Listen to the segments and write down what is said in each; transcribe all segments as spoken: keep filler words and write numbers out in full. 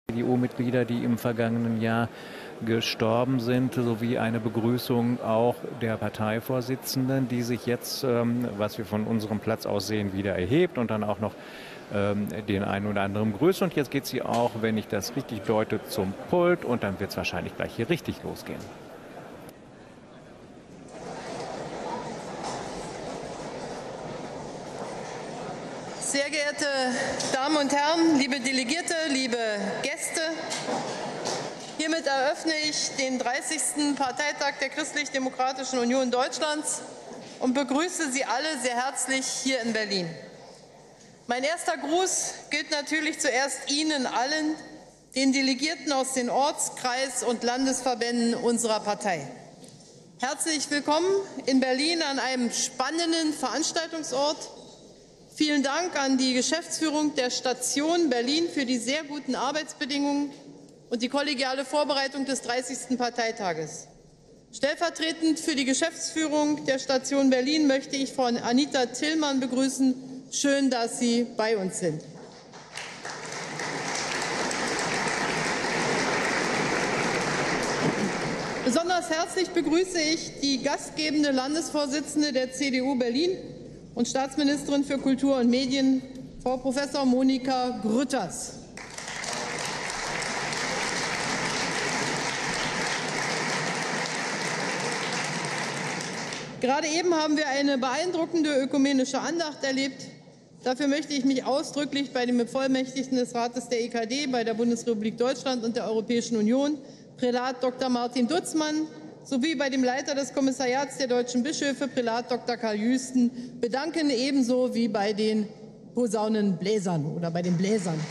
C D U-Mitglieder, die im vergangenen Jahr gestorben sind, sowie eine Begrüßung auch der Parteivorsitzenden, die sich jetzt, ähm, was wir von unserem Platz aus sehen, wieder erhebt und dann auch noch ähm, den einen oder anderen grüßt. Und jetzt geht sie auch, wenn ich das richtig deute, zum Pult und dann wird es wahrscheinlich gleich hier richtig losgehen. Sehr geehrte Damen und Herren, liebe Delegierte, liebe Gäste, hiermit eröffne ich den dreißigsten Parteitag der Christlich-Demokratischen Union Deutschlands und begrüße Sie alle sehr herzlich hier in Berlin. Mein erster Gruß gilt natürlich zuerst Ihnen allen, den Delegierten aus den Orts-, Kreis- und Landesverbänden unserer Partei. Herzlich willkommen in Berlin an einem spannenden Veranstaltungsort. Vielen Dank an die Geschäftsführung der Station Berlin für die sehr guten Arbeitsbedingungen und die kollegiale Vorbereitung des dreißigsten Parteitages. Stellvertretend für die Geschäftsführung der Station Berlin möchte ich Frau Anita Tillmann begrüßen. Schön, dass Sie bei uns sind. Besonders herzlich begrüße ich die gastgebende Landesvorsitzende der C D U Berlin und Staatsministerin für Kultur und Medien, Frau Professor Monika Grütters. Gerade eben haben wir eine beeindruckende ökumenische Andacht erlebt. Dafür möchte ich mich ausdrücklich bei dem Bevollmächtigten des Rates der E K D, bei der Bundesrepublik Deutschland und der Europäischen Union, Prälat Doktor Martin Dutzmann, sowie bei dem Leiter des Kommissariats der deutschen Bischöfe, Prälat Doktor Karl Jüsten, bedanken, ebenso wie bei den Posaunenbläsern oder bei den Bläsern.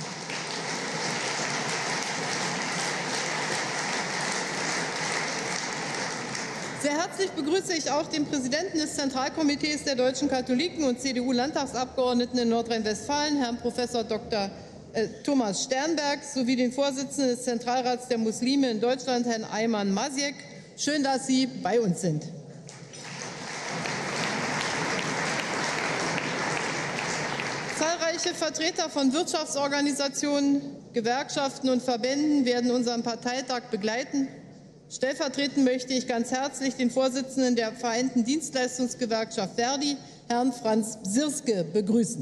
Sehr herzlich begrüße ich auch den Präsidenten des Zentralkomitees der deutschen Katholiken und C D U-Landtagsabgeordneten in Nordrhein-Westfalen, Herrn Professor Doktor Äh, Thomas Sternberg, sowie den Vorsitzenden des Zentralrats der Muslime in Deutschland, Herrn Ayman Masiek. Schön, dass Sie bei uns sind. Zahlreiche Vertreter von Wirtschaftsorganisationen, Gewerkschaften und Verbänden werden unseren Parteitag begleiten. Stellvertretend möchte ich ganz herzlich den Vorsitzenden der Vereinten Dienstleistungsgewerkschaft Verdi, Herrn Franz Bsirske, begrüßen.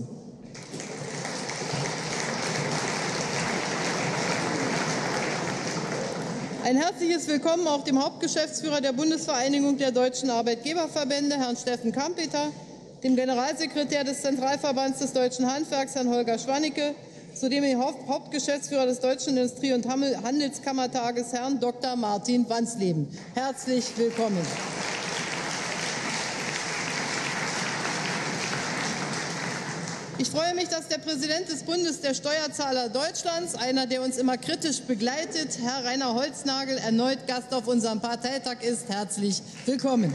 Ein herzliches Willkommen auch dem Hauptgeschäftsführer der Bundesvereinigung der deutschen Arbeitgeberverbände, Herrn Steffen Kampeter, dem Generalsekretär des Zentralverbands des deutschen Handwerks, Herrn Holger Schwanicke, zudem dem Hauptgeschäftsführer des Deutschen Industrie- und Handelskammertages, Herrn Doktor Martin Wansleben. Herzlich willkommen. Ich freue mich, dass der Präsident des Bundes der Steuerzahler Deutschlands, einer, der uns immer kritisch begleitet, Herr Rainer Holznagel, erneut Gast auf unserem Parteitag ist. Herzlich willkommen.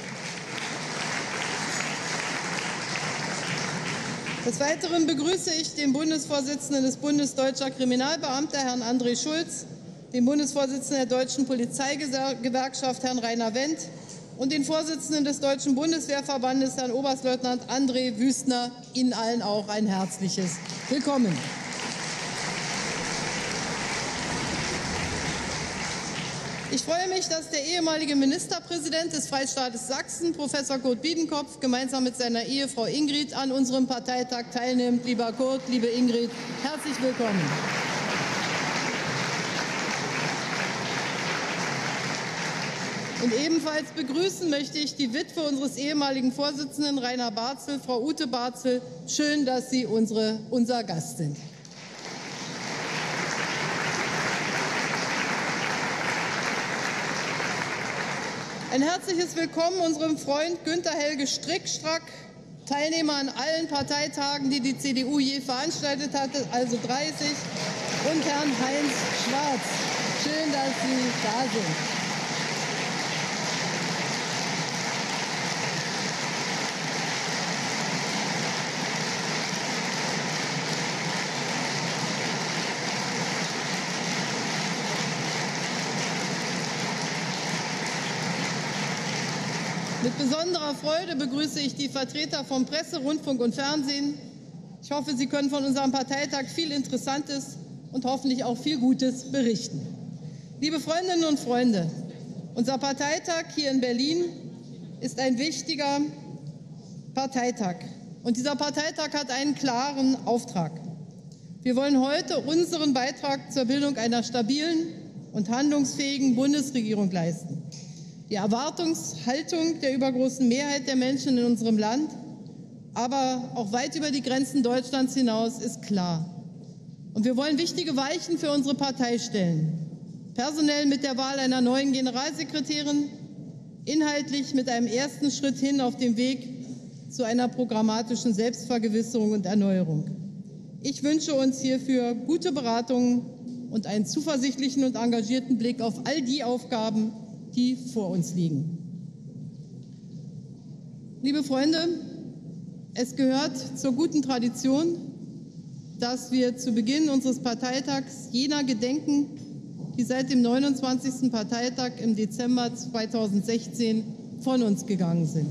Des Weiteren begrüße ich den Bundesvorsitzenden des Bundes Deutscher Kriminalbeamter, Herrn André Schulz, den Bundesvorsitzenden der Deutschen Polizeigewerkschaft, Herrn Rainer Wendt, und den Vorsitzenden des Deutschen Bundeswehrverbandes, Herrn Oberstleutnant André Wüstner. Ihnen allen auch ein herzliches Willkommen. Ich freue mich, dass der ehemalige Ministerpräsident des Freistaates Sachsen, Professor Kurt Biedenkopf, gemeinsam mit seiner Ehefrau Ingrid an unserem Parteitag teilnimmt. Lieber Kurt, liebe Ingrid, herzlich willkommen. Und ebenfalls begrüßen möchte ich die Witwe unseres ehemaligen Vorsitzenden Rainer Barzel, Frau Ute Barzel. Schön, dass Sie unsere, unser Gast sind. Ein herzliches Willkommen unserem Freund Günter Helge Strickstrack, Teilnehmer an allen Parteitagen, die die C D U je veranstaltet hatte, also dreißig, und Herrn Heinz Schwarz. Schön, dass Sie da sind. Mit besonderer Freude begrüße ich die Vertreter von Presse, Rundfunk und Fernsehen. Ich hoffe, Sie können von unserem Parteitag viel Interessantes und hoffentlich auch viel Gutes berichten. Liebe Freundinnen und Freunde, unser Parteitag hier in Berlin ist ein wichtiger Parteitag. Und dieser Parteitag hat einen klaren Auftrag. Wir wollen heute unseren Beitrag zur Bildung einer stabilen und handlungsfähigen Bundesregierung leisten. Die Erwartungshaltung der übergroßen Mehrheit der Menschen in unserem Land, aber auch weit über die Grenzen Deutschlands hinaus, ist klar. Und wir wollen wichtige Weichen für unsere Partei stellen. Personell mit der Wahl einer neuen Generalsekretärin, inhaltlich mit einem ersten Schritt hin auf dem Weg zu einer programmatischen Selbstvergewisserung und Erneuerung. Ich wünsche uns hierfür gute Beratungen und einen zuversichtlichen und engagierten Blick auf all die Aufgaben, die vor uns liegen. Liebe Freunde, es gehört zur guten Tradition, dass wir zu Beginn unseres Parteitags jener gedenken, die seit dem neunundzwanzigsten Parteitag im Dezember zweitausendsechzehn von uns gegangen sind.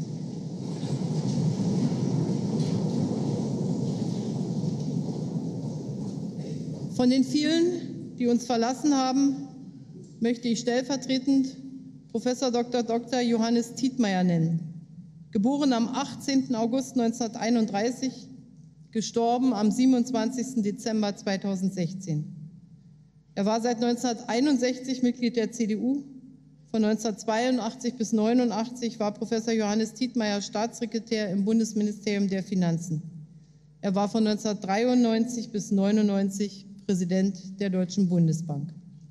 Von den vielen, die uns verlassen haben, möchte ich stellvertretend Professor Doktor Doktor Johannes Tietmeyer nennen. Geboren am achtzehnten August neunzehnhunderteinunddreißig, gestorben am siebenundzwanzigsten Dezember zweitausendsechzehn. Er war seit neunzehnhunderteinundsechzig Mitglied der C D U. Von neunzehnhundertzweiundachtzig bis neunundachtzig war Professor Johannes Tietmeyer Staatssekretär im Bundesministerium der Finanzen. Er war von neunzehnhundertdreiundneunzig bis neunundneunzig Präsident der Deutschen Bundesbank.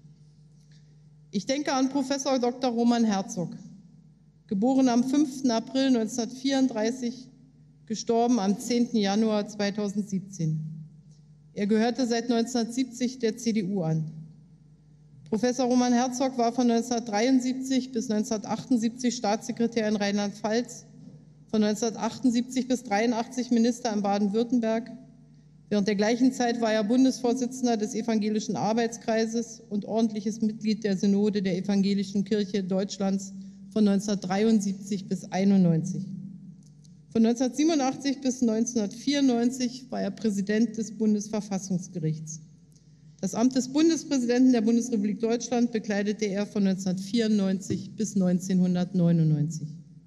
Ich denke an Professor Doktor Roman Herzog, geboren am fünften April neunzehnhundertvierunddreißig, gestorben am zehnten Januar zweitausendsiebzehn. Er gehörte seit neunzehnhundertsiebzig der C D U an. Professor Roman Herzog war von neunzehnhundertdreiundsiebzig bis neunzehnhundertachtundsiebzig Staatssekretär in Rheinland-Pfalz, von neunzehnhundertachtundsiebzig bis neunzehnhundertdreiundachtzig Minister in Baden-Württemberg. Während der gleichen Zeit war er Bundesvorsitzender des Evangelischen Arbeitskreises und ordentliches Mitglied der Synode der Evangelischen Kirche Deutschlands von neunzehnhundertdreiundsiebzig bis einundneunzig. Von neunzehnhundertsiebenundachtzig bis neunzehnhundertvierundneunzig war er Präsident des Bundesverfassungsgerichts. Das Amt des Bundespräsidenten der Bundesrepublik Deutschland bekleidete er von neunzehnhundertvierundneunzig bis neunzehnhundertneunundneunzig.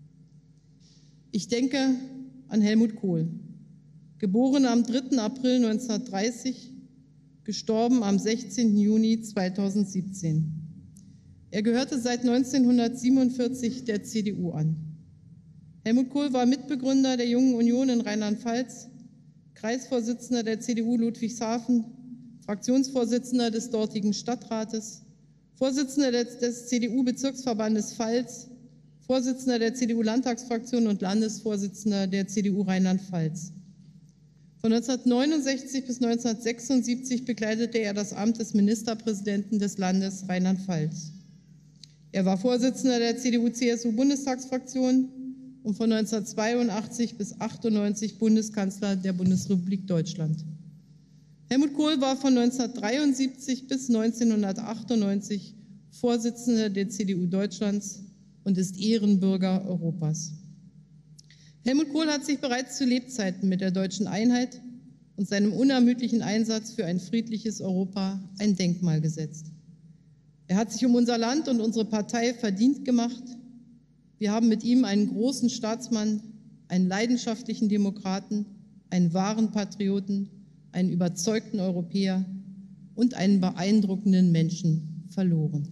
Ich denke an Helmut Kohl, geboren am dritten April neunzehnhundertdreißig, gestorben am sechzehnten Juni zweitausendsiebzehn. Er gehörte seit neunzehnhundertsiebenundvierzig der C D U an. Helmut Kohl war Mitbegründer der Jungen Union in Rheinland-Pfalz, Kreisvorsitzender der C D U Ludwigshafen, Fraktionsvorsitzender des dortigen Stadtrates, Vorsitzender des, des C D U-Bezirksverbandes Pfalz, Vorsitzender der C D U-Landtagsfraktion und Landesvorsitzender der C D U Rheinland-Pfalz. Von neunzehnhundertneunundsechzig bis neunzehnhundertsechsundsiebzig bekleidete er das Amt des Ministerpräsidenten des Landes Rheinland-Pfalz. Er war Vorsitzender der C D U-C S U-Bundestagsfraktion und von neunzehnhundertzweiundachtzig bis achtundneunzig Bundeskanzler der Bundesrepublik Deutschland. Helmut Kohl war von neunzehnhundertdreiundsiebzig bis neunzehnhundertachtundneunzig Vorsitzender der C D U Deutschlands und ist Ehrenbürger Europas. Helmut Kohl hat sich bereits zu Lebzeiten mit der deutschen Einheit und seinem unermüdlichen Einsatz für ein friedliches Europa ein Denkmal gesetzt. Er hat sich um unser Land und unsere Partei verdient gemacht. Wir haben mit ihm einen großen Staatsmann, einen leidenschaftlichen Demokraten, einen wahren Patrioten, einen überzeugten Europäer und einen beeindruckenden Menschen verloren.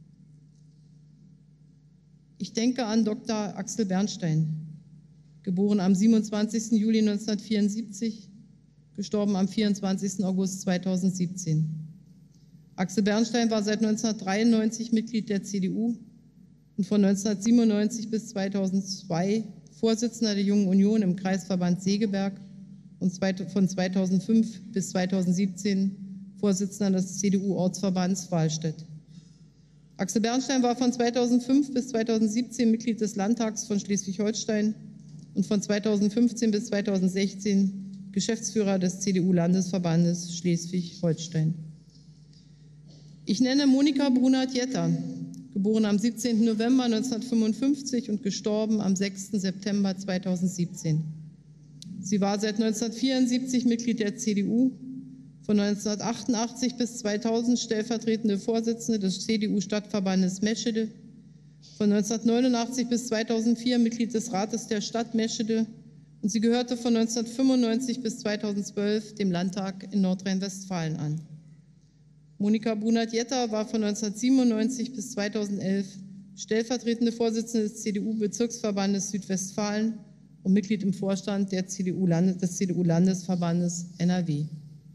Ich denke an Doktor Axel Bernstein, geboren am siebenundzwanzigsten Juli neunzehnhundertvierundsiebzig, gestorben am vierundzwanzigsten August zweitausendsiebzehn. Axel Bernstein war seit neunzehnhundertdreiundneunzig Mitglied der C D U und von neunzehnhundertsiebenundneunzig bis zweitausendzwei Vorsitzender der Jungen Union im Kreisverband Segeberg und von zweitausendfünf bis zweitausendsiebzehn Vorsitzender des C D U-Ortsverbands Wahlstedt. Axel Bernstein war von zweitausendfünf bis zweitausendsiebzehn Mitglied des Landtags von Schleswig-Holstein und von zweitausendfünfzehn bis zweitausendsechzehn Geschäftsführer des C D U-Landesverbandes Schleswig-Holstein. Ich nenne Monika Brunert-Jetter, geboren am siebzehnten November neunzehnhundertfünfundfünfzig und gestorben am sechsten September zweitausendsiebzehn. Sie war seit neunzehnhundertvierundsiebzig Mitglied der C D U, Von neunzehnhundertachtundachtzig bis zweitausend stellvertretende Vorsitzende des C D U-Stadtverbandes Meschede. Von neunzehnhundertneunundachtzig bis zweitausendvier Mitglied des Rates der Stadt Meschede. Und sie gehörte von neunzehnhundertfünfundneunzig bis zweitausendzwölf dem Landtag in Nordrhein-Westfalen an. Monika Brunert-Jetter war von neunzehnhundertsiebenundneunzig bis zweitausendelf stellvertretende Vorsitzende des C D U-Bezirksverbandes Südwestfalen und Mitglied im Vorstand der C D U-Landes- des C D U-Landesverbandes N R W.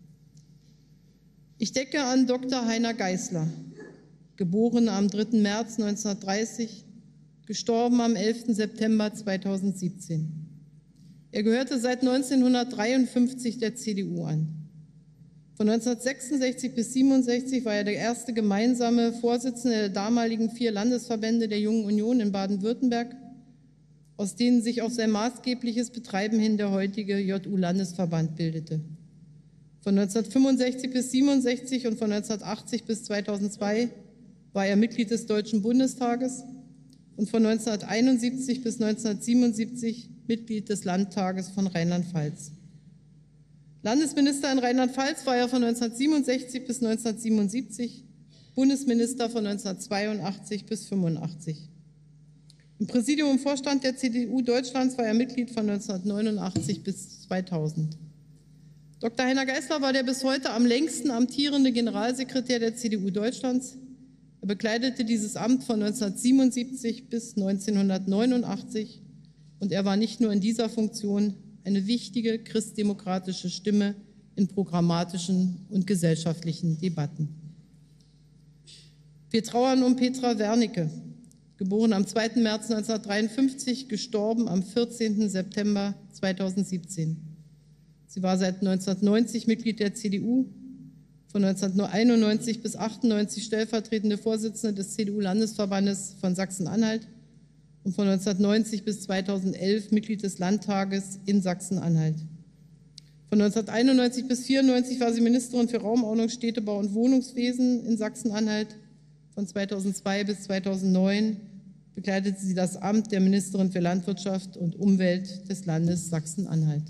Ich denke an Doktor Heiner Geißler, geboren am dritten März neunzehnhundertdreißig, gestorben am elften September zweitausendsiebzehn. Er gehörte seit neunzehnhundertdreiundfünfzig der C D U an. Von neunzehnhundertsechsundsechzig bis siebenundsechzig war er der erste gemeinsame Vorsitzende der damaligen vier Landesverbände der Jungen Union in Baden-Württemberg, aus denen sich auf sein maßgebliches Betreiben hin der heutige J U-Landesverband bildete. Von neunzehnhundertfünfundsechzig bis siebenundsechzig und von neunzehnhundertachtzig bis zweitausendzwei war er Mitglied des Deutschen Bundestages und von neunzehnhunderteinundsiebzig bis neunzehnhundertsiebenundsiebzig Mitglied des Landtages von Rheinland-Pfalz. Landesminister in Rheinland-Pfalz war er von neunzehnhundertsiebenundsechzig bis neunzehnhundertsiebenundsiebzig, Bundesminister von neunzehnhundertzweiundachtzig bis fünfundachtzig. Im Präsidium und Vorstand der C D U Deutschlands war er Mitglied von neunzehnhundertneunundachtzig bis zweitausend. Doktor Heiner Geißler war der bis heute am längsten amtierende Generalsekretär der C D U Deutschlands. Er bekleidete dieses Amt von neunzehnhundertsiebenundsiebzig bis neunzehnhundertneunundachtzig und er war nicht nur in dieser Funktion eine wichtige christdemokratische Stimme in programmatischen und gesellschaftlichen Debatten. Wir trauern um Petra Wernicke, geboren am zweiten März neunzehnhundertdreiundfünfzig, gestorben am vierzehnten September zweitausendsiebzehn. Sie war seit neunzehnhundertneunzig Mitglied der C D U, von neunzehnhunderteinundneunzig bis achtundneunzig stellvertretende Vorsitzende des C D U-Landesverbandes von Sachsen-Anhalt und von neunzehnhundertneunzig bis zweitausendelf Mitglied des Landtages in Sachsen-Anhalt. Von neunzehnhunderteinundneunzig bis vierundneunzig war sie Ministerin für Raumordnung, Städtebau und Wohnungswesen in Sachsen-Anhalt. Von zweitausendzwei bis zweitausendneun bekleidete sie das Amt der Ministerin für Landwirtschaft und Umwelt des Landes Sachsen-Anhalt.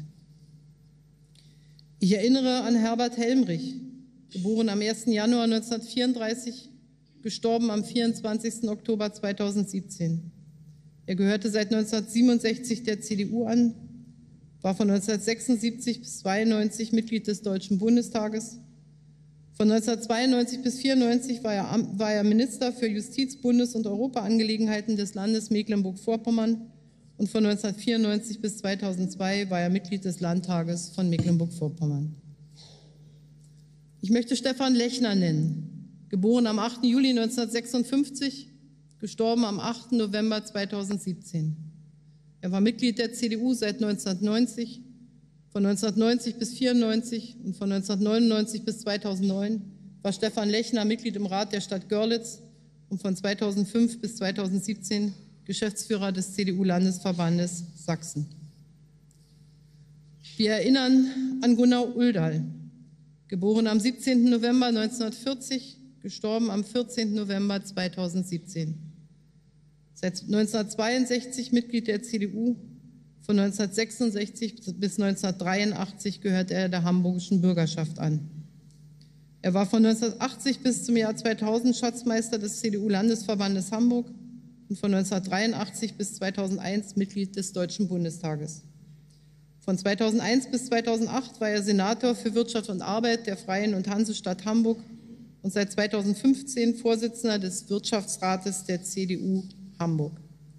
Ich erinnere an Herbert Helmrich, geboren am ersten Januar neunzehnhundertvierunddreißig, gestorben am vierundzwanzigsten Oktober zweitausendsiebzehn. Er gehörte seit neunzehnhundertsiebenundsechzig der C D U an, war von neunzehnhundertsechsundsiebzig bis zweiundneunzig Mitglied des Deutschen Bundestages. Von neunzehnhundertzweiundneunzig bis vierundneunzig war er, war er Minister für Justiz-, Bundes- und Europaangelegenheiten des Landes Mecklenburg-Vorpommern und von neunzehnhundertvierundneunzig bis zweitausendzwei war er Mitglied des Landtages von Mecklenburg-Vorpommern. Ich möchte Stefan Lechner nennen, geboren am achten Juli neunzehnhundertsechsundfünfzig, gestorben am achten November zweitausendsiebzehn. Er war Mitglied der C D U seit neunzehnhundertneunzig, von neunzehnhundertneunzig bis vierundneunzig und von neunzehnhundertneunundneunzig bis zweitausendneun war Stefan Lechner Mitglied im Rat der Stadt Görlitz und von zweitausendfünf bis zweitausendsiebzehn Geschäftsführer des C D U-Landesverbandes Sachsen. Wir erinnern an Gunnar Uldal, geboren am siebzehnten November neunzehnhundertvierzig, gestorben am vierzehnten November zweitausendsiebzehn. Seit neunzehnhundertzweiundsechzig Mitglied der C D U, von neunzehnhundertsechsundsechzig bis neunzehnhundertdreiundachtzig gehört er der hamburgischen Bürgerschaft an. Er war von neunzehnhundertachtzig bis zum Jahr zweitausend Schatzmeister des C D U-Landesverbandes Hamburg und von neunzehnhundertdreiundachtzig bis zweitausendeins Mitglied des Deutschen Bundestages. Von zweitausendeins bis zweitausendacht war er Senator für Wirtschaft und Arbeit der Freien und Hansestadt Hamburg und seit zweitausendfünfzehn Vorsitzender des Wirtschaftsrates der C D U Hamburg.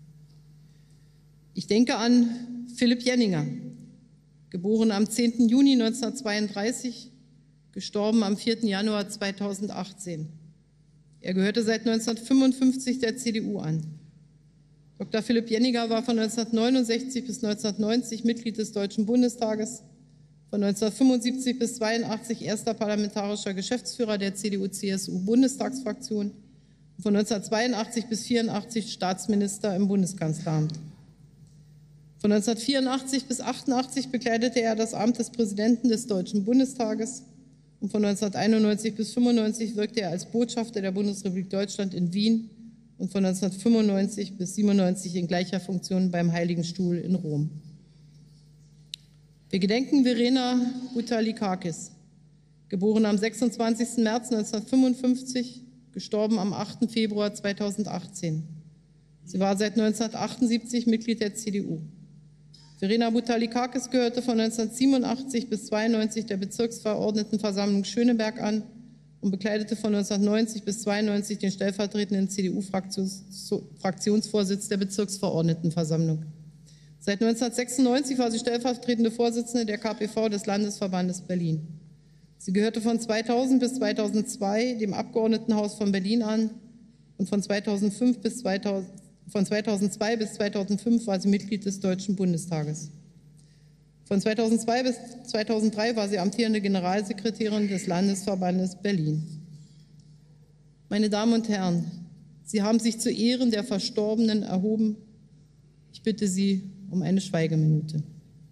Ich denke an Philipp Jenninger, geboren am zehnten Juni neunzehnhundertzweiunddreißig, gestorben am vierten Januar zweitausendachtzehn. Er gehörte seit neunzehnhundertfünfundfünfzig der C D U an. Doktor Philipp Jenninger war von neunzehnhundertneunundsechzig bis neunzehnhundertneunzig Mitglied des Deutschen Bundestages, von neunzehnhundertfünfundsiebzig bis zweiundachtzig erster parlamentarischer Geschäftsführer der C D U-C S U-Bundestagsfraktion und von neunzehnhundertzweiundachtzig bis vierundachtzig Staatsminister im Bundeskanzleramt. Von neunzehnhundertvierundachtzig bis achtundachtzig bekleidete er das Amt des Präsidenten des Deutschen Bundestages und von neunzehnhunderteinundneunzig bis fünfundneunzig wirkte er als Botschafter der Bundesrepublik Deutschland in Wien und von neunzehnhundertfünfundneunzig bis siebenundneunzig in gleicher Funktion beim Heiligen Stuhl in Rom. Wir gedenken Verena Butalikakis, geboren am sechsundzwanzigsten März neunzehnhundertfünfundfünfzig, gestorben am achten Februar zweitausendachtzehn. Sie war seit neunzehnhundertachtundsiebzig Mitglied der C D U. Verena Butalikakis gehörte von neunzehnhundertsiebenundachtzig bis zweiundneunzig der Bezirksverordnetenversammlung Schöneberg an und bekleidete von neunzehnhundertneunzig bis zweiundneunzig den stellvertretenden C D U-Fraktionsvorsitz der Bezirksverordnetenversammlung. Seit neunzehnhundertsechsundneunzig war sie stellvertretende Vorsitzende der K P V des Landesverbandes Berlin. Sie gehörte von zweitausend bis zweitausendzwei dem Abgeordnetenhaus von Berlin an und von zweitausendfünf bis zweitausend Von zweitausendzwei bis zweitausendfünf war sie Mitglied des Deutschen Bundestages. Von zweitausendzwei bis zweitausenddrei war sie amtierende Generalsekretärin des Landesverbandes Berlin. Meine Damen und Herren, Sie haben sich zu Ehren der Verstorbenen erhoben. Ich bitte Sie um eine Schweigeminute.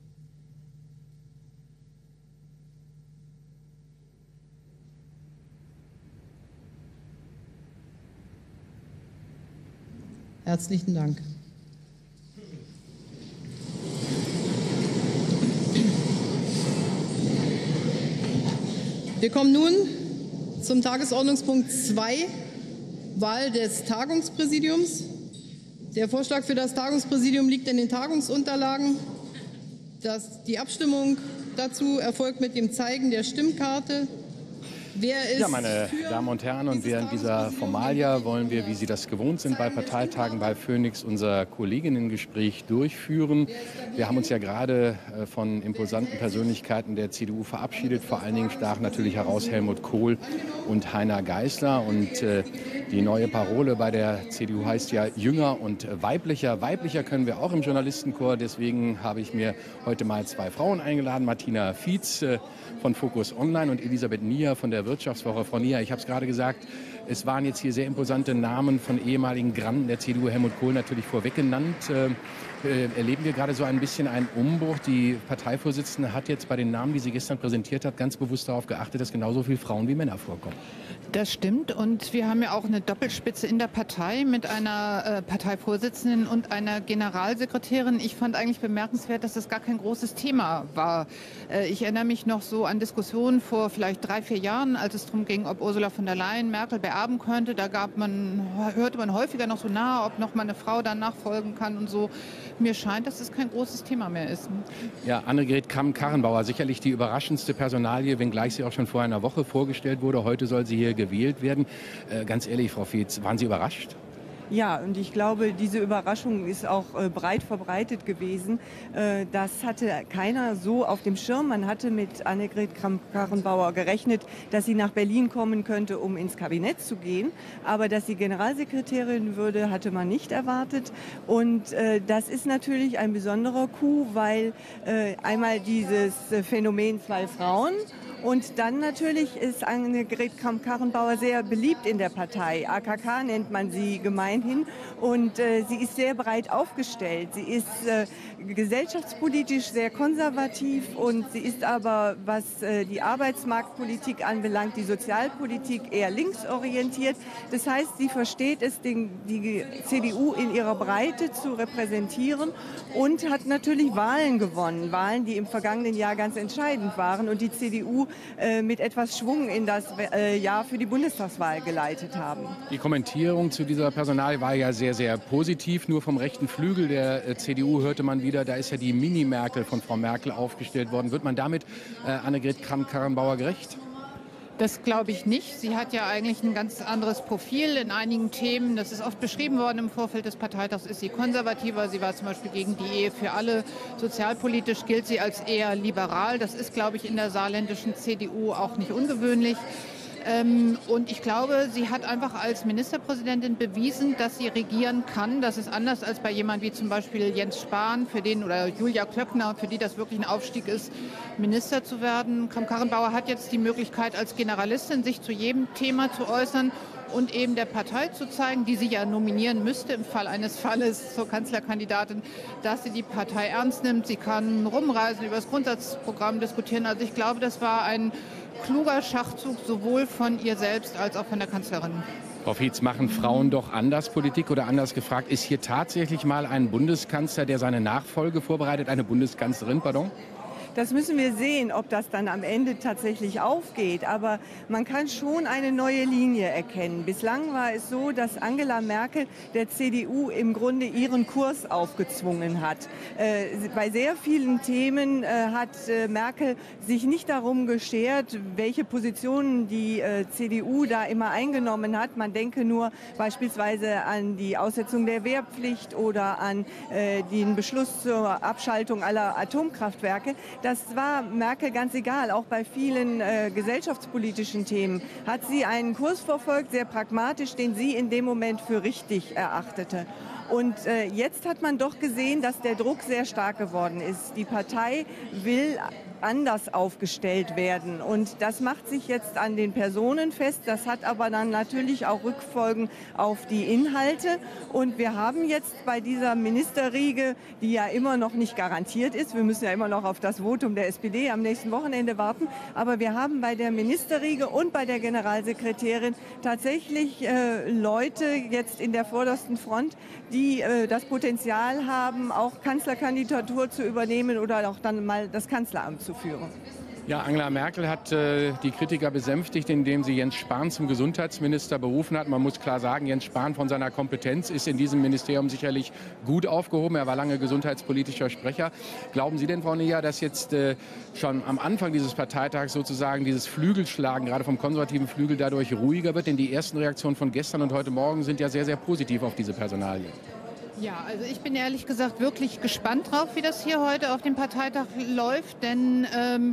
Herzlichen Dank. Wir kommen nun zum Tagesordnungspunkt zwei, Wahl des Tagungspräsidiums. Der Vorschlag für das Tagungspräsidium liegt in den Tagungsunterlagen. Das, die Abstimmung dazu erfolgt mit dem Zeigen der Stimmkarte. Wer ist ja, meine Damen und Herren, und während dieser Formalia wollen wir, wie Sie das gewohnt sind, bei Parteitagen bei Phoenix unser Kolleginnengespräch durchführen. Wir haben uns ja gerade von imposanten Persönlichkeiten der C D U verabschiedet. Vor allen Dingen stach natürlich heraus Helmut Kohl und Heiner Geißler. Und äh, die neue Parole bei der C D U heißt ja jünger und weiblicher. Weiblicher können wir auch im Journalistenchor. Deswegen habe ich mir heute mal zwei Frauen eingeladen. Martina Fietz äh, von Focus Online und Elisabeth Nier von der Wirtschaftswoche. Frau Nier, ich habe es gerade gesagt, es waren jetzt hier sehr imposante Namen von ehemaligen Granden der C D U, Helmut Kohl natürlich vorweg genannt. Äh, äh, erleben wir gerade so ein bisschen einen Umbruch. Die Parteivorsitzende hat jetzt bei den Namen, die sie gestern präsentiert hat, ganz bewusst darauf geachtet, dass genauso viele Frauen wie Männer vorkommen. Das stimmt, und wir haben ja auch eine Doppelspitze in der Partei mit einer äh, Parteivorsitzenden und einer Generalsekretärin. Ich fand eigentlich bemerkenswert, dass das gar kein großes Thema war. Äh, ich erinnere mich noch so an Diskussionen vor vielleicht drei, vier Jahren, als es darum ging, ob Ursula von der Leyen Merkel beerben könnte. Da gab man, hörte man häufiger noch so nahe, ob noch mal eine Frau dann nachfolgen kann und so. Mir scheint, dass es kein großes Thema mehr ist. Ja, Annegret Kramp-Karrenbauer, sicherlich die überraschendste Personalie, wenngleich sie auch schon vor einer Woche vorgestellt wurde. Heute soll sie hier gewählt werden. Äh, ganz ehrlich, Frau Fietz, waren Sie überrascht? Ja, und ich glaube, diese Überraschung ist auch äh, breit verbreitet gewesen. Äh, das hatte keiner so auf dem Schirm. Man hatte mit Annegret Kramp-Karrenbauer gerechnet, dass sie nach Berlin kommen könnte, um ins Kabinett zu gehen. Aber dass sie Generalsekretärin würde, hatte man nicht erwartet. Und äh, das ist natürlich ein besonderer Coup, weil äh, einmal dieses Phänomen zwei Frauen, und dann natürlich ist Annegret Kramp-Karrenbauer sehr beliebt in der Partei. A K K nennt man sie gemeinhin. Und äh, sie ist sehr breit aufgestellt. Sie ist äh, gesellschaftspolitisch sehr konservativ, und sie ist aber, was äh, die Arbeitsmarktpolitik anbelangt, die Sozialpolitik eher linksorientiert. Das heißt, sie versteht es, den, die C D U in ihrer Breite zu repräsentieren, und hat natürlich Wahlen gewonnen. Wahlen, die im vergangenen Jahr ganz entscheidend waren und die C D U äh, mit etwas Schwung in das äh, Jahr für die Bundestagswahl geleitet haben. Die Kommentierung zu dieser Personalie war ja sehr, sehr positiv. Nur vom rechten Flügel der äh, C D U hörte man wieder, da ist ja die Mini-Merkel von Frau Merkel aufgestellt worden. Wird man damit äh, Annegret Kramp-Karrenbauer gerecht? Das glaube ich nicht. Sie hat ja eigentlich ein ganz anderes Profil in einigen Themen. Das ist oft beschrieben worden im Vorfeld des Parteitags. Ist sie konservativer? Sie war zum Beispiel gegen die Ehe für alle. Sozialpolitisch gilt sie als eher liberal. Das ist, glaube ich, in der saarländischen C D U auch nicht ungewöhnlich. Ähm, und ich glaube, sie hat einfach als Ministerpräsidentin bewiesen, dass sie regieren kann. Das ist anders als bei jemand wie zum Beispiel Jens Spahn, für den, oder Julia Klöckner, für die das wirklich ein Aufstieg ist, Minister zu werden. Kramp-Karrenbauer hat jetzt die Möglichkeit, als Generalistin sich zu jedem Thema zu äußern und eben der Partei zu zeigen, die sie ja nominieren müsste im Fall eines Falles zur Kanzlerkandidatin, dass sie die Partei ernst nimmt. Sie kann rumreisen, über das Grundsatzprogramm diskutieren. Also ich glaube, das war ein kluger Schachzug sowohl von ihr selbst als auch von der Kanzlerin. Frau Fietz, machen Frauen doch anders Politik, oder anders gefragt, ist hier tatsächlich mal ein Bundeskanzler, der seine Nachfolge vorbereitet, eine Bundeskanzlerin, pardon? Das müssen wir sehen, ob das dann am Ende tatsächlich aufgeht. Aber man kann schon eine neue Linie erkennen. Bislang war es so, dass Angela Merkel der C D U im Grunde ihren Kurs aufgezwungen hat. Äh, bei sehr vielen Themen äh, hat äh, Merkel sich nicht darum geschert, welche Positionen die äh, C D U da immer eingenommen hat. Man denke nur beispielsweise an die Aussetzung der Wehrpflicht oder an äh, den Beschluss zur Abschaltung aller Atomkraftwerke. Das war Merkel ganz egal. Auch bei vielen äh, gesellschaftspolitischen Themen hat sie einen Kurs verfolgt, sehr pragmatisch, den sie in dem Moment für richtig erachtete. Und äh, jetzt hat man doch gesehen, dass der Druck sehr stark geworden ist. Die Partei will anders aufgestellt werden. Und das macht sich jetzt an den Personen fest. Das hat aber dann natürlich auch Rückfolgen auf die Inhalte. Und wir haben jetzt bei dieser Ministerriege, die ja immer noch nicht garantiert ist, wir müssen ja immer noch auf das Votum der S P D am nächsten Wochenende warten, aber wir haben bei der Ministerriege und bei der Generalsekretärin tatsächlich äh, Leute jetzt in der vordersten Front, die äh, das Potenzial haben, auch Kanzlerkandidatur zu übernehmen oder auch dann mal das Kanzleramt zu führen. Ja, Angela Merkel hat äh, die Kritiker besänftigt, indem sie Jens Spahn zum Gesundheitsminister berufen hat. Man muss klar sagen, Jens Spahn von seiner Kompetenz ist in diesem Ministerium sicherlich gut aufgehoben. Er war lange gesundheitspolitischer Sprecher. Glauben Sie denn, Frau Neher, dass jetzt äh, schon am Anfang dieses Parteitags sozusagen dieses Flügelschlagen, gerade vom konservativen Flügel, dadurch ruhiger wird? Denn die ersten Reaktionen von gestern und heute Morgen sind ja sehr, sehr positiv auf diese Personalie. Ja, also ich bin ehrlich gesagt wirklich gespannt drauf, wie das hier heute auf dem Parteitag läuft, denn ähm,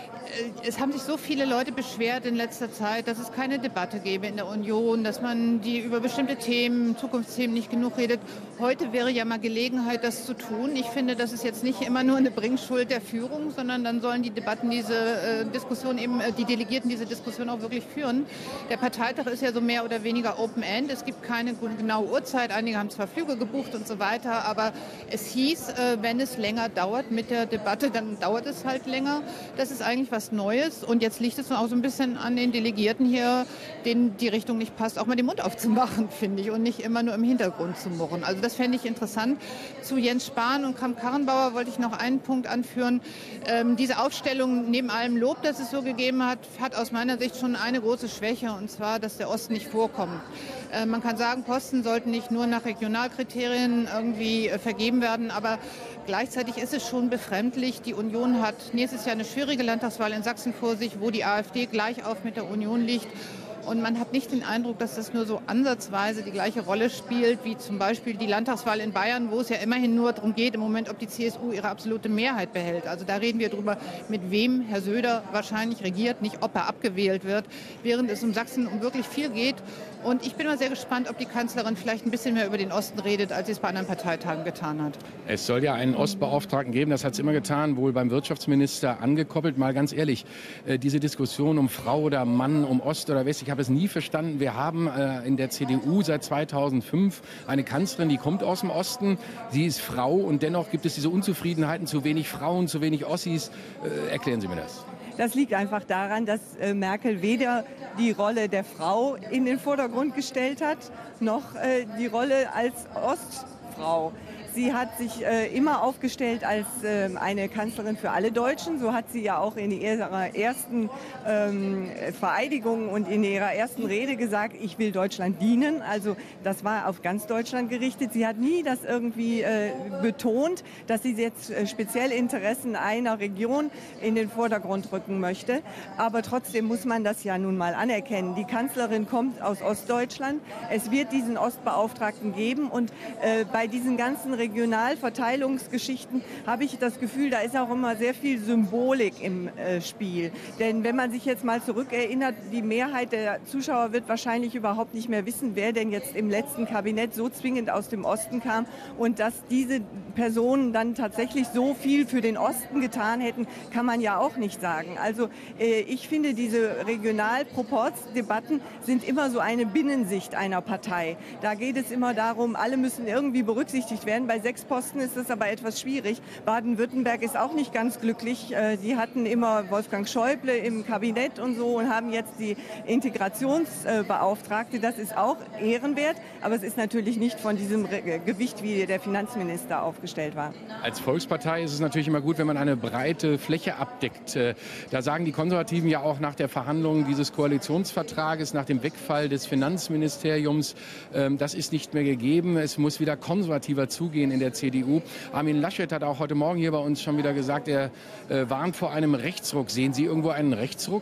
es haben sich so viele Leute beschwert in letzter Zeit, dass es keine Debatte gäbe in der Union, dass man die über bestimmte Themen, Zukunftsthemen nicht genug redet. Heute wäre ja mal Gelegenheit, das zu tun. Ich finde, das ist jetzt nicht immer nur eine Bringschuld der Führung, sondern dann sollen die Debatten diese äh, Diskussion eben, äh, die Delegierten diese Diskussion auch wirklich führen. Der Parteitag ist ja so mehr oder weniger Open-End. Es gibt keine genaue Uhrzeit. Einige haben zwar Flüge gebucht und so weiter, aber es hieß, äh, wenn es länger dauert mit der Debatte, dann dauert es halt länger. Das ist eigentlich was Neues und jetzt liegt es auch so ein bisschen an den Delegierten hier, denen die Richtung nicht passt, auch mal den Mund aufzumachen, finde ich, und nicht immer nur im Hintergrund zu murren. Also das fände ich interessant. Zu Jens Spahn und Kramp-Karrenbauer wollte ich noch einen Punkt anführen. Ähm, diese Aufstellung, neben allem Lob, das es so gegeben hat, hat aus meiner Sicht schon eine große Schwäche, und zwar, dass der Osten nicht vorkommt. Äh, man kann sagen, Posten sollten nicht nur nach Regionalkriterien irgendwie äh, vergeben werden, aber gleichzeitig ist es schon befremdlich. Die Union hat nächstes Jahr eine schwierige Landtagswahl in Sachsen vor sich, wo die AfD gleich auf mit der Union liegt. Und man hat nicht den Eindruck, dass das nur so ansatzweise die gleiche Rolle spielt, wie zum Beispiel die Landtagswahl in Bayern, wo es ja immerhin nur darum geht, im Moment, ob die C S U ihre absolute Mehrheit behält. Also da reden wir darüber, mit wem Herr Söder wahrscheinlich regiert, nicht ob er abgewählt wird, während es um Sachsen um wirklich viel geht. Und ich bin mal sehr gespannt, ob die Kanzlerin vielleicht ein bisschen mehr über den Osten redet, als sie es bei anderen Parteitagen getan hat. Es soll ja einen Ostbeauftragten geben, das hat es immer getan, wohl beim Wirtschaftsminister angekoppelt. Mal ganz ehrlich, äh, diese Diskussion um Frau oder Mann, um Ost oder West, ich habe es nie verstanden. Wir haben äh, in der C D U seit zweitausendfünf eine Kanzlerin, die kommt aus dem Osten. Sie ist Frau und dennoch gibt es diese Unzufriedenheiten, zu wenig Frauen, zu wenig Ossis. Äh, erklären Sie mir das. Das liegt einfach daran, dass äh, Merkel weder die Rolle der Frau in den Vordergrund gestellt hat, noch äh, die Rolle als Ostfrau. Sie hat sich äh, immer aufgestellt als äh, eine Kanzlerin für alle Deutschen. So hat sie ja auch in ihrer ersten ähm, Vereidigung und in ihrer ersten Rede gesagt, ich will Deutschland dienen. Also das war auf ganz Deutschland gerichtet. Sie hat nie das irgendwie äh, betont, dass sie jetzt äh, speziell Interessen einer Region in den Vordergrund rücken möchte. Aber trotzdem muss man das ja nun mal anerkennen. Die Kanzlerin kommt aus Ostdeutschland. Es wird diesen Ostbeauftragten geben. Und äh, bei diesen ganzen Regionalverteilungsgeschichten habe ich das Gefühl, da ist auch immer sehr viel Symbolik im äh, Spiel. Denn wenn man sich jetzt mal zurückerinnert, die Mehrheit der Zuschauer wird wahrscheinlich überhaupt nicht mehr wissen, wer denn jetzt im letzten Kabinett so zwingend aus dem Osten kam und dass diese Personen dann tatsächlich so viel für den Osten getan hätten, kann man ja auch nicht sagen. Also äh, ich finde, diese Regionalproportsdebatten sind immer so eine Binnensicht einer Partei. Da geht es immer darum, alle müssen irgendwie berücksichtigt werden. Bei Bei sechs Posten ist es aber etwas schwierig. Baden-Württemberg ist auch nicht ganz glücklich. Sie hatten immer Wolfgang Schäuble im Kabinett und so und haben jetzt die Integrationsbeauftragte. Das ist auch ehrenwert, aber es ist natürlich nicht von diesem Gewicht, wie der Finanzminister aufgestellt war. Als Volkspartei ist es natürlich immer gut, wenn man eine breite Fläche abdeckt. Da sagen die Konservativen ja auch nach der Verhandlung dieses Koalitionsvertrages, nach dem Wegfall des Finanzministeriums, das ist nicht mehr gegeben. Es muss wieder konservativer zugehen in der C D U. Armin Laschet hat auch heute Morgen hier bei uns schon wieder gesagt, er warnt vor einem Rechtsruck. Sehen Sie irgendwo einen Rechtsruck?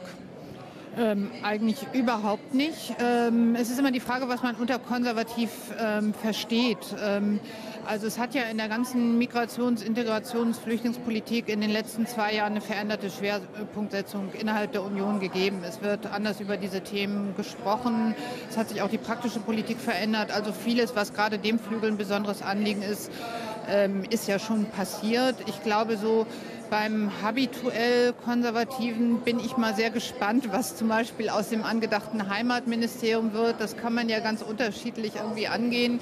Ähm, eigentlich überhaupt nicht. Ähm, es ist immer die Frage, was man unter konservativ ähm, versteht. Ähm, also es hat ja in der ganzen Migrations-, Integrations-, Flüchtlingspolitik in den letzten zwei Jahren eine veränderte Schwerpunktsetzung innerhalb der Union gegeben. Es wird anders über diese Themen gesprochen. Es hat sich auch die praktische Politik verändert. Also vieles, was gerade dem Flügel ein besonderes Anliegen ist, ähm, ist ja schon passiert. Ich glaube so, beim habituell Konservativen bin ich mal sehr gespannt, was zum Beispiel aus dem angedachten Heimatministerium wird. Das kann man ja ganz unterschiedlich irgendwie angehen.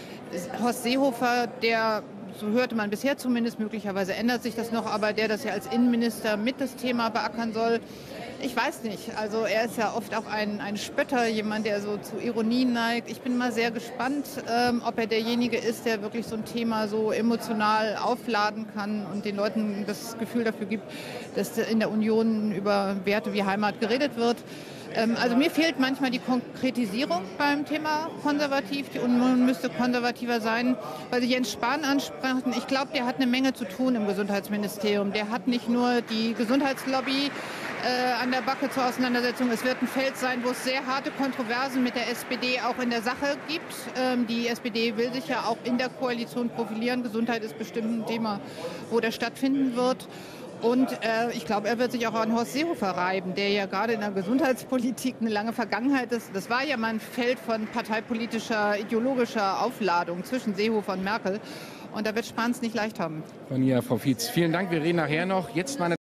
Horst Seehofer, der, so hörte man bisher zumindest, möglicherweise ändert sich das noch, aber der das ja als Innenminister mit das Thema beackern soll, ich weiß nicht. Also er ist ja oft auch ein, ein Spötter, jemand, der so zu Ironie neigt. Ich bin mal sehr gespannt, ähm, ob er derjenige ist, der wirklich so ein Thema so emotional aufladen kann und den Leuten das Gefühl dafür gibt, dass in der Union über Werte wie Heimat geredet wird. Ähm, also mir fehlt manchmal die Konkretisierung beim Thema konservativ. Die Union müsste konservativer sein, weil Sie Jens Spahn ansprachen. Ich glaube, der hat eine Menge zu tun im Gesundheitsministerium. Der hat nicht nur die Gesundheitslobby Äh, an der Backe zur Auseinandersetzung. Es wird ein Feld sein, wo es sehr harte Kontroversen mit der S P D auch in der Sache gibt. Ähm, die S P D will sich ja auch in der Koalition profilieren. Gesundheit ist bestimmt ein Thema, wo das stattfinden wird. Und äh, ich glaube, er wird sich auch an Horst Seehofer reiben, der ja gerade in der Gesundheitspolitik eine lange Vergangenheit ist. Das war ja mal ein Feld von parteipolitischer, ideologischer Aufladung zwischen Seehofer und Merkel. Und da wird Spahn es nicht leicht haben. Von hier, Frau Fietz, vielen Dank. Wir reden nachher noch. Jetzt meine